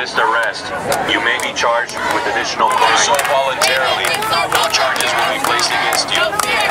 resist arrest, you may be charged with additional crimes. So voluntarily, no charges will be placed against you.